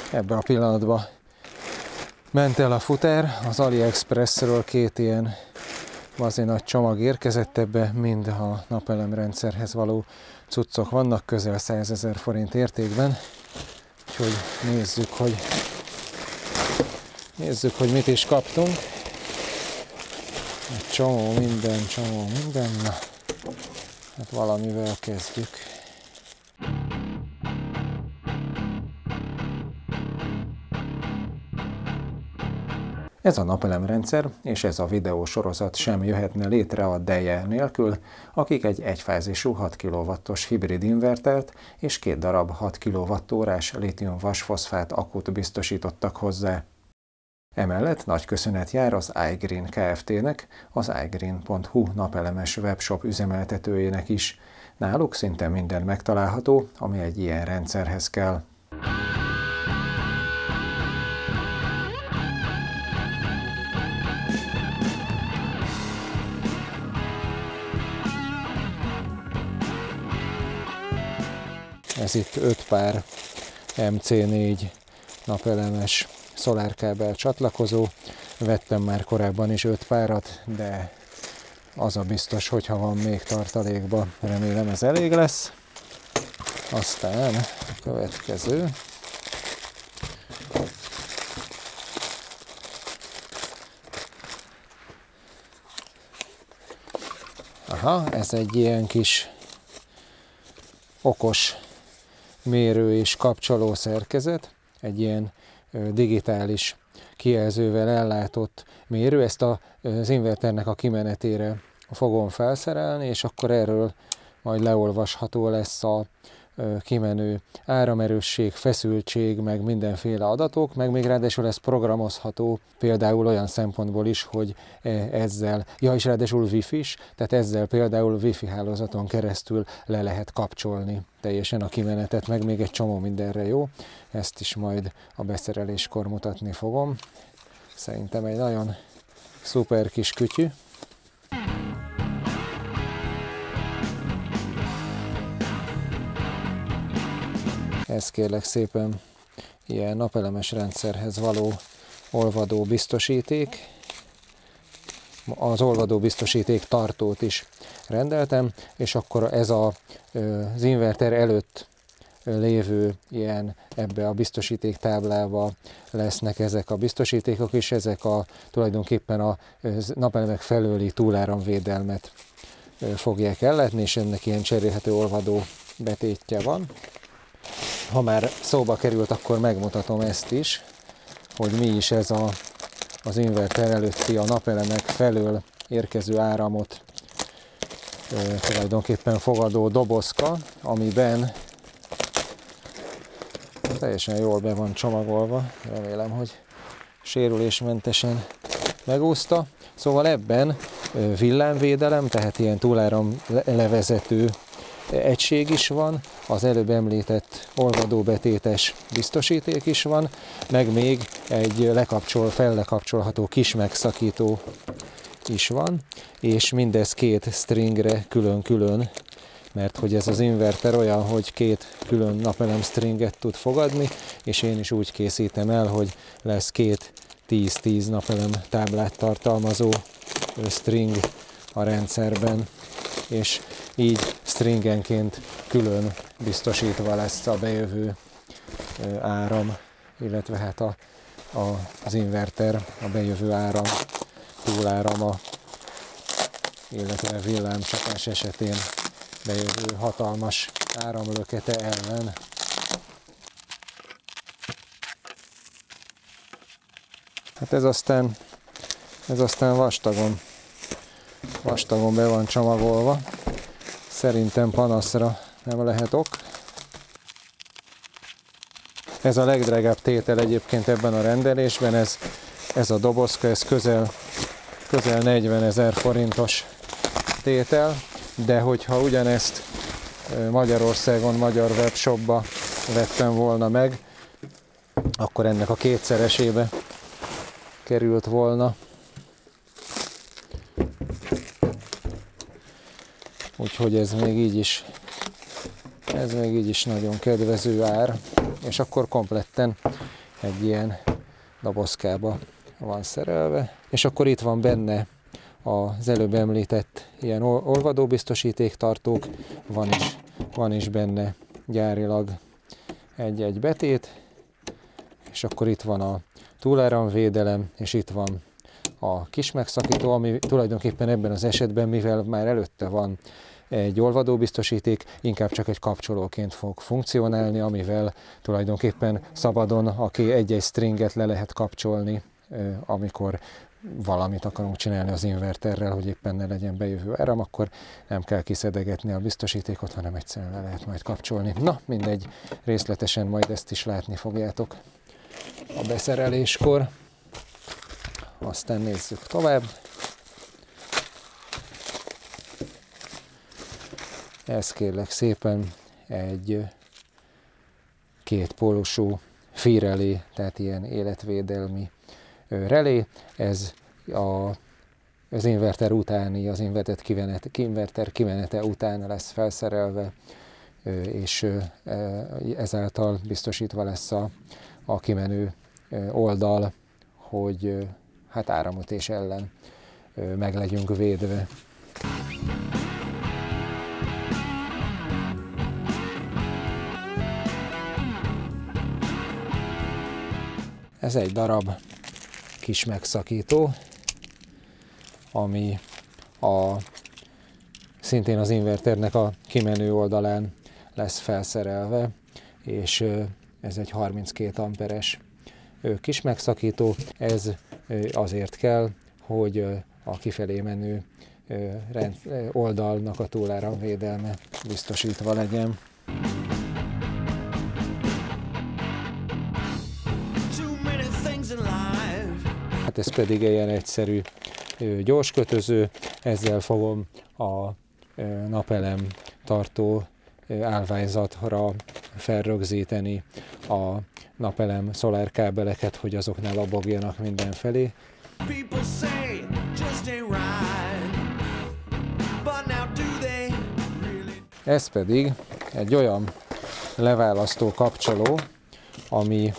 Ebben a pillanatban ment el a futer, az AliExpressről 2 ilyen bazi nagy csomag érkezett, ebbe mind a napelemrendszerhez való cuccok vannak, közel 100 000 forint értékben. Úgyhogy nézzük, hogy mit is kaptunk. Egy csomó minden, na, hát valamivel kezdjük. Ez a napelemrendszer és ez a videósorozat sem jöhetne létre a Deje nélkül, akik egy egyfázisú 6 kW-os hibrid invertert és 2 darab 6 kWh-s lítium-vasfoszfát akut biztosítottak hozzá. Emellett nagy köszönet jár az iGreen Kft-nek, az iGreen.hu napelemes webshop üzemeltetőjének is. Náluk szinte minden megtalálható, ami egy ilyen rendszerhez kell. Ez itt 5 pár MC4 napelemes szolárkábel csatlakozó. Vettem már korábban is 5 párat, de az a biztos, hogyha van még tartalékba, remélem ez elég lesz. Aztán a következő. Aha, ez egy ilyen kis okos mérő és kapcsoló szerkezet, egy ilyen digitális kijelzővel ellátott mérő. Ezt az inverternek a kimenetére fogom felszerelni, és akkor erről majd leolvasható lesz a kimenő áramerősség, feszültség, meg mindenféle adatok, meg még ráadásul ez programozható, például olyan szempontból is, hogy ezzel, és ráadásul Wi-Fi-s, tehát ezzel például Wi-Fi hálózaton keresztül le lehet kapcsolni teljesen a kimenetet, meg még egy csomó mindenre jó. Ezt is majd a beszereléskor mutatni fogom. Szerintem egy nagyon szuper kis kütyű. Ez kérlek szépen ilyen napelemes rendszerhez való olvadó biztosíték. Az olvadó biztosíték tartót is rendeltem, és akkor ez az inverter előtt lévő ilyen ebbe a biztosíték táblába lesznek ezek a biztosítékok, és ezek tulajdonképpen a napelemek felőli túláramvédelmet fogják ellátni, és ennek ilyen cserélhető olvadó betétje van. Ha már szóba került, akkor megmutatom ezt is, hogy mi is ez az inverter előtti a napelemek felől érkező áramot tulajdonképpen fogadó dobozka, amiben teljesen jól be van csomagolva, remélem, hogy sérülésmentesen megúszta. Szóval ebben villámvédelem, tehát ilyen túláram levezető egység is van, az előbb említett olvadóbetétes biztosíték is van, meg még egy fellekapcsolható kis megszakító is van, és mindez 2 stringre külön-külön, mert hogy ez az inverter olyan, hogy 2 külön napelem stringet tud fogadni, és én is úgy készítem el, hogy lesz 2 10-10 napelem táblát tartalmazó string a rendszerben, és így stringenként külön biztosítva lesz a bejövő áram, illetve hát az inverter, a bejövő áram, túlárama, illetve villámcsapás esetén bejövő hatalmas áramlökete ellen. Hát ez aztán vastagon be van csomagolva. Szerintem panaszra nem lehet ok. Ez a legdrágább tétel egyébként ebben a rendelésben, ez a dobozka, ez közel 40 000 forintos tétel, de hogyha ugyanezt Magyarországon, magyar webshopba vettem volna meg, akkor ennek a 2-szeresébe került volna. Úgyhogy ez még így is nagyon kedvező ár, és akkor kompletten egy ilyen dobozkába van szerelve, és akkor itt van benne az előbb említett ilyen olvadóbiztosítéktartók, van is benne gyárilag egy betét, és akkor itt van a túláramvédelem, és itt van a kis megszakító, ami tulajdonképpen ebben az esetben, mivel már előtte van egy olvadóbiztosíték, inkább csak egy kapcsolóként fog funkcionálni, amivel tulajdonképpen szabadon egy-egy stringet le lehet kapcsolni, amikor valamit akarunk csinálni az inverterrel, hogy éppen ne legyen bejövő áram, akkor nem kell kiszedegetni a biztosítékot, hanem egyszerűen le lehet majd kapcsolni. Na, mindegy, részletesen majd ezt is látni fogjátok a beszereléskor. Aztán nézzük tovább. Ez kérlek szépen egy kétpólusú fírelé, tehát ilyen életvédelmi relé. Ez az inverter utáni, az inverter kimenete után lesz felszerelve, és ezáltal biztosítva lesz a kimenő oldal, hogy hát áramütés ellen meg legyünk védve. Ez egy darab kis megszakító, ami szintén az inverternek a kimenő oldalán lesz felszerelve, és ez egy 32 amperes kis megszakító. Ez azért kell, hogy a kifelé menő oldalnak a túláramvédelme biztosítva legyen. Hát ez pedig egy ilyen egyszerű gyorskötöző, ezzel fogom a napelem tartó állványzatra felrögzíteni a napelem szolárkábeleket, hogy azok ne lobogjanak mindenfelé. Ez pedig egy olyan leválasztó kapcsoló, ami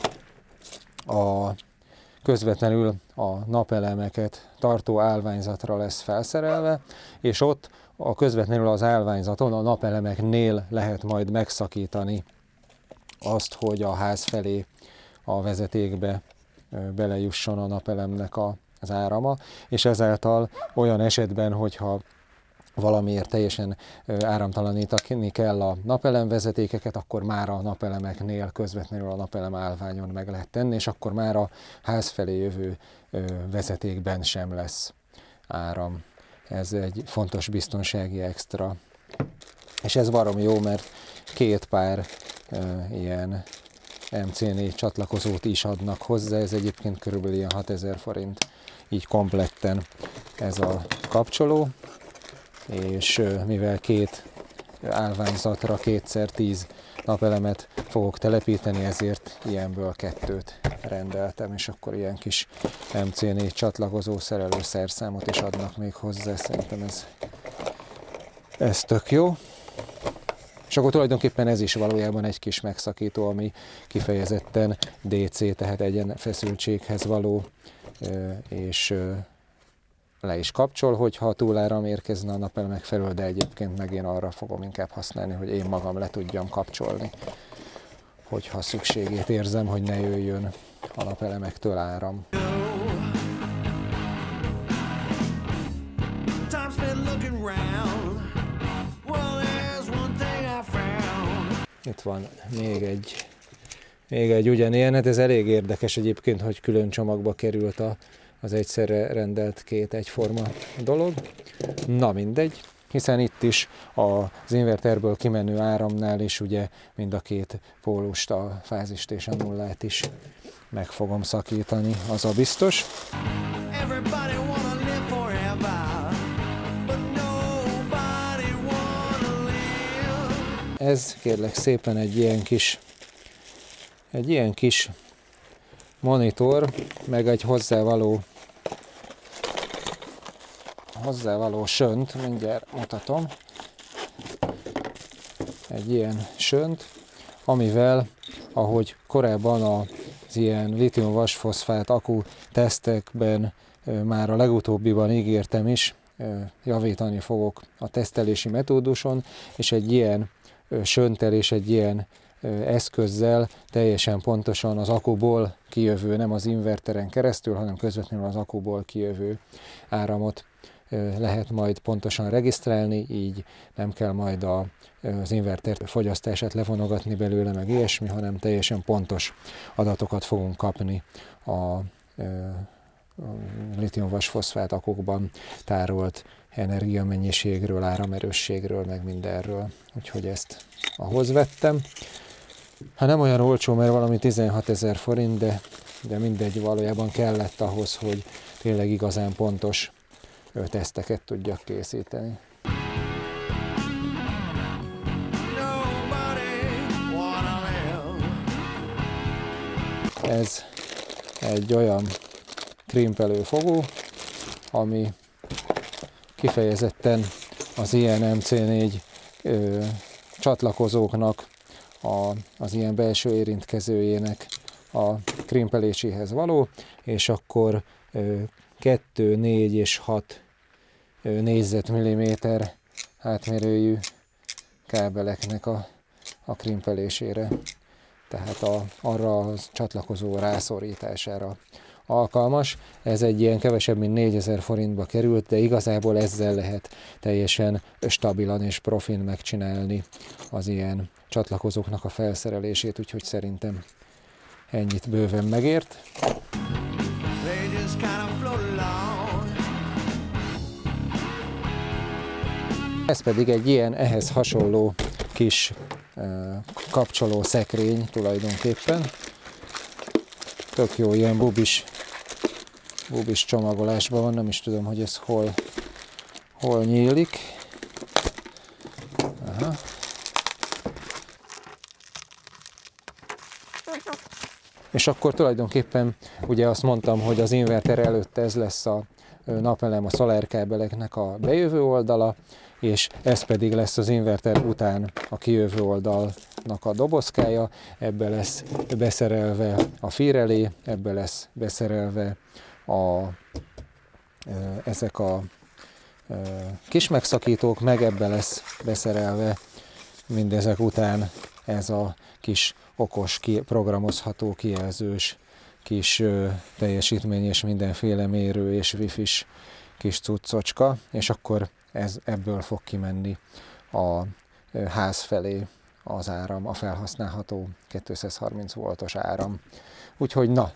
közvetlenül a napelemeket tartó állványzatra lesz felszerelve, és ott közvetlenül az állványzaton, a napelemeknél lehet majd megszakítani azt, hogy a ház felé a vezetékbe belejusson a napelemnek az árama, és ezáltal olyan esetben, hogyha valamiért teljesen áramtalanítani kell a napelemvezetékeket, akkor már a napelemeknél közvetlenül a napelem állványon meg lehet tenni, és akkor már a ház felé jövő vezetékben sem lesz áram. Ez egy fontos biztonsági extra. És ez baromi jó, mert két pár ilyen MC4 csatlakozót is adnak hozzá, ez egyébként körülbelül ilyen 6000 forint, így kompletten ez a kapcsoló, és mivel két állványzatra 2x10 napelemet fogok telepíteni, ezért ilyenből 2-t rendeltem, és akkor ilyen kis MC4 csatlakozó szerelő szerszámot is adnak még hozzá, szerintem ez tök jó. És akkor tulajdonképpen ez is valójában egy kis megszakító, ami kifejezetten DC, tehát egyenfeszültséghez való, és le is kapcsol, hogyha túláram érkezne a napelemek felől, de egyébként meg én arra fogom inkább használni, hogy én magam le tudjam kapcsolni, hogyha szükségét érzem, hogy ne jöjjön a napelemektől áram. Itt van még egy ugyanilyen, hát ez elég érdekes egyébként, hogy külön csomagba került az egyszerre rendelt két egyforma dolog. Na mindegy, hiszen itt is az inverterből kimenő áramnál is ugye mind a két pólust, a fázist és a nullát is meg fogom szakítani, az a biztos. Ez kérlek szépen egy ilyen kis monitor, meg egy hozzávaló sönt, mindjárt mutatom. Egy ilyen sönt, amivel, ahogy korábban ilyen litium-vasfoszfát akku tesztekben már a legutóbbiban ígértem is, javítani fogok a tesztelési metóduson, és egy ilyen sönttel és egy ilyen eszközzel teljesen pontosan az akkuból kijövő, nem az inverteren keresztül, hanem közvetlenül az akkuból kijövő áramot lehet majd pontosan regisztrálni, így nem kell majd az inverter fogyasztását levonogatni belőle, meg ilyesmi, hanem teljesen pontos adatokat fogunk kapni a litium-vasfoszfát akkukban tárolt energiamennyiségről, áramerősségről, meg mindenről. Úgyhogy ezt ahhoz vettem. Hát nem olyan olcsó, mert valami 16 000 forint, de mindegy, valójában kellett ahhoz, hogy tényleg igazán pontos teszteket tudjak készíteni. Ez egy olyan krimpelő fogó, ami kifejezetten az ilyen MC4 csatlakozóknak, az ilyen belső érintkezőjének a krimpeléséhez való, és akkor 2, 4 és 6 négyzetmilliméter átmérőjű kábeleknek a krimpelésére, tehát arra a csatlakozó rászorítására alkalmas. Ez egy ilyen kevesebb, mint 4000 forintba került, de igazából ezzel lehet teljesen stabilan és profin megcsinálni az ilyen csatlakozóknak a felszerelését, úgyhogy szerintem ennyit bőven megért. Ez pedig egy ilyen ehhez hasonló kis kapcsoló szekrény tulajdonképpen. Tök jó, ilyen bubis csomagolásban van, nem is tudom, hogy ez hol nyílik. Aha. És akkor tulajdonképpen ugye azt mondtam, hogy az inverter előtt ez lesz a napelem, a szolárkábeleknek a bejövő oldala, és ez pedig lesz az inverter után a kijövő oldalnak a dobozkája, ebbe lesz beszerelve a fírrelé, ebbe lesz beszerelve ezek a kis megszakítók, meg ebbe lesz beszerelve mindezek után ez a kis okos, programozható, kijelzős, kis teljesítmény és mindenféle mérő és wifi-s kis cuccocska, és akkor ebből fog kimenni a ház felé az áram, a felhasználható 230 voltos áram. Úgyhogy na,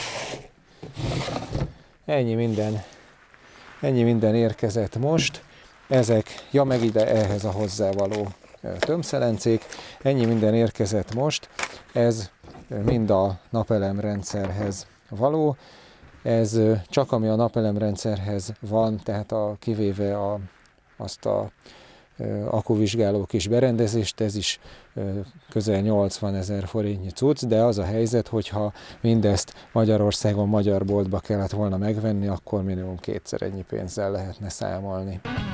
ennyi minden érkezett most. Ezek, ja meg ide ehhez a hozzávaló tömszelencék, ennyi minden érkezett most. Ez mind a napelemrendszerhez való. Ez csak ami a napelemrendszerhez van, tehát kivéve azt a akkuvizsgáló kis berendezést, ez is közel 80 000 forintnyi cucc, de az a helyzet, hogyha mindezt Magyarországon magyar boltba kellett volna megvenni, akkor minimum 2-szer ennyi pénzzel lehetne számolni.